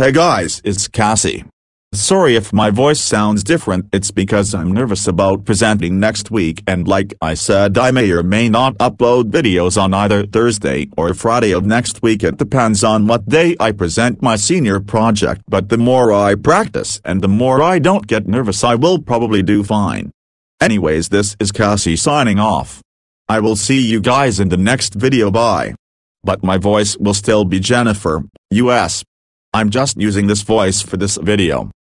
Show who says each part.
Speaker 1: Hey guys, it's Cassie. Sorry if my voice sounds different, it's because I'm nervous about presenting next week, and like I said, I may or may not upload videos on either Thursday or Friday of next week. It depends on what day I present my senior project, but the more I practice and the more I don't get nervous, I will probably do fine. Anyways, this is Cassie signing off. I will see you guys in the next video, bye. But my voice will still be Jennifer, US. I'm just using this voice for this video.